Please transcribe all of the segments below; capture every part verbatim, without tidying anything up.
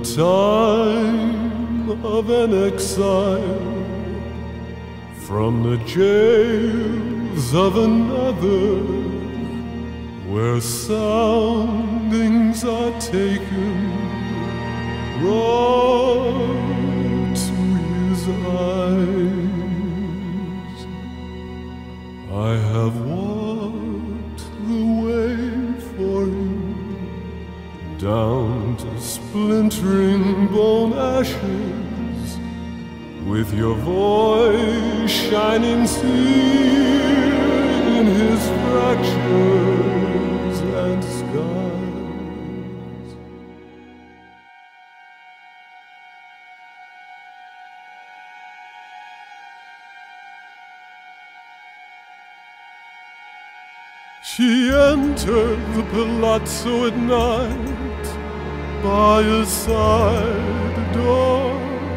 time of an exile from the jails of another, where soundings are taken, brought to his eyes. I have walked the way for him, down to splintering bone ashes, with your voice shining seared in his fractures and scars. She entered the palazzo at night by a side door,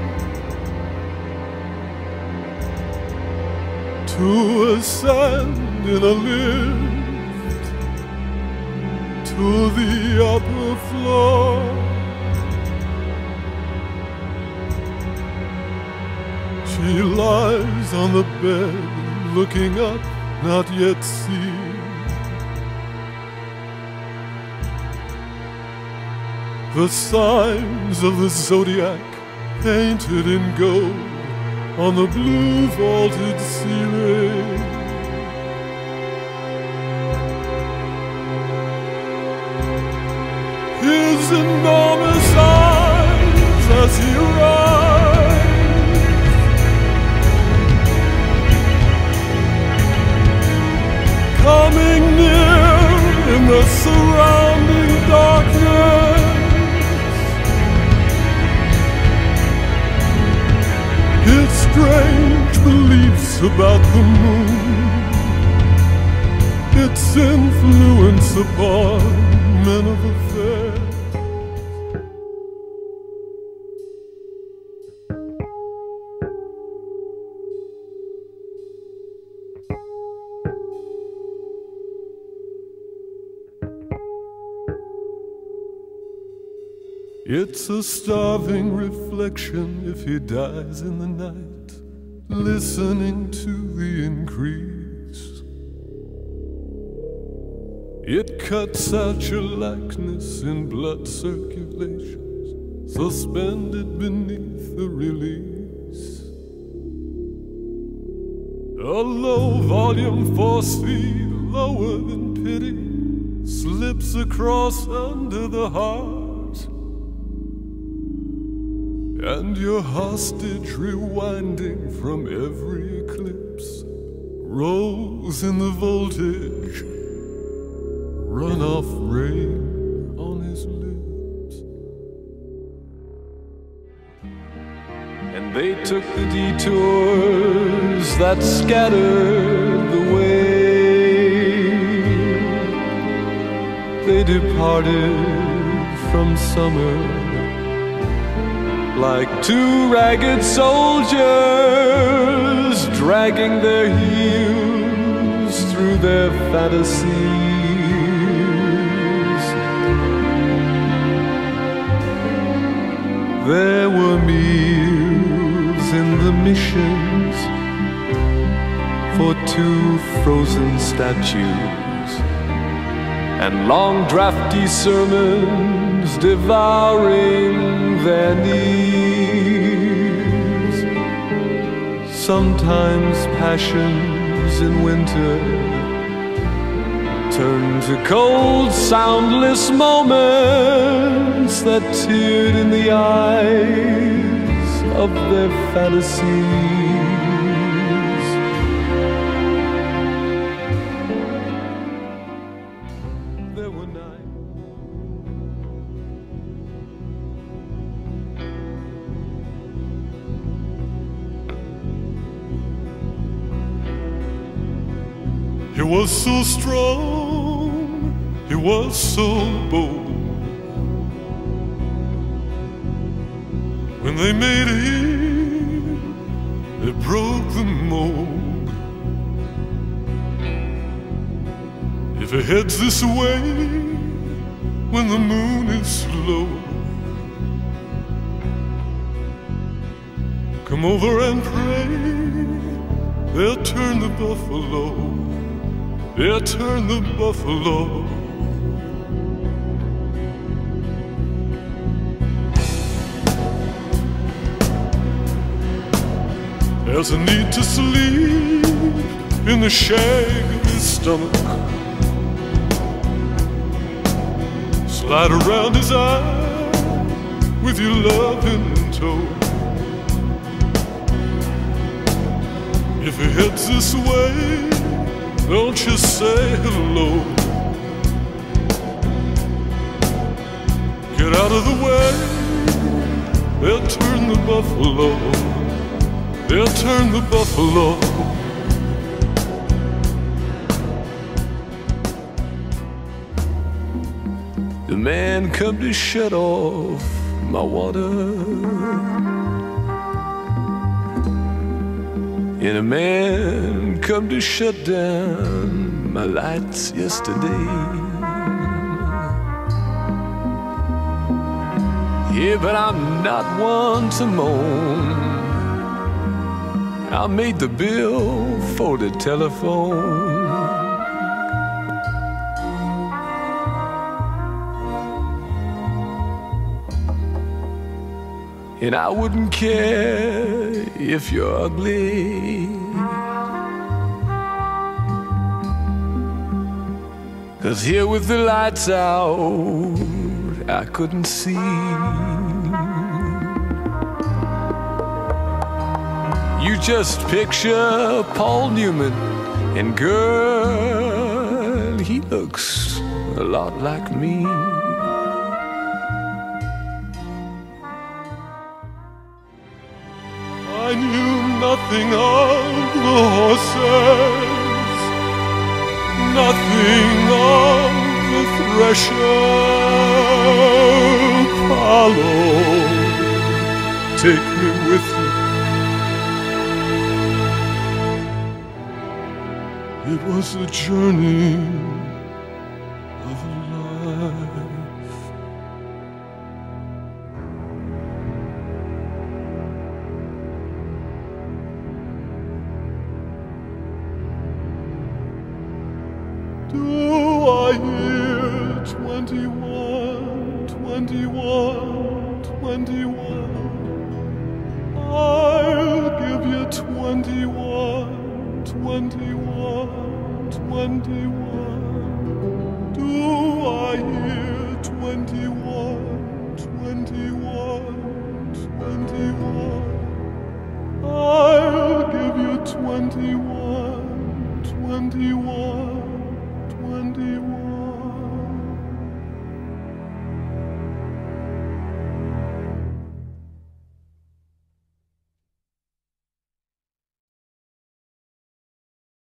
to ascend in a lift to the upper floor. She lies on the bed, looking up, not yet seen. The signs of the zodiac painted in gold on the blue vaulted ceiling. His enormous eyes as he rides, coming near in the surrounding darkness. His strange beliefs about the moon, its influence upon men of affairs. It's a starving reflection if he dies in the night, listening to the increase. It cuts out your likeness in blood circulations, suspended beneath the release. A low volume force feed, lower than pity, slips across under the heart. And your hostage rewinding from every eclipse rolls in the voltage, runoff rain on his lips. And they took the detours that scattered the way. They departed from summer like two ragged soldiers, dragging their heels through their fantasies. There were meals in the missions for two frozen statues, and long drafty sermons devouring their knees. Sometimes passions in winter turn to cold, soundless moments that teared in the eyes of their fantasies. There were nights he was so strong, he was so bold. When they made him, they broke the mold. If he heads this way, when the moon is slow, Come over and pray. They'll turn the buffalo. They'll turn the buffalo. There's a need to sleep in the shag of his stomach. Slide around his eye with your love in tow. If he heads this way, don't you say hello. Get out of the way, they'll turn the buffalo. They'll turn the buffalo. The man come to shut off my water, and a man come to shut down my lights yesterday. Yeah, but I'm not one to moan. I made the bill for the telephone. And I wouldn't care if you're ugly, 'cause here with the lights out, I couldn't see. You just picture Paul Newman, and girl, he looks a lot like me. I knew nothing of the horses, nothing of the thresher. Apollo, take me with you. It was a journey of a life. Do I hear twenty-one, twenty-one, twenty-one? I'll give you twenty-one, twenty-one, twenty-one. Do I hear twenty-one, twenty-one, twenty-one? I'll give you twenty-one, twenty-one.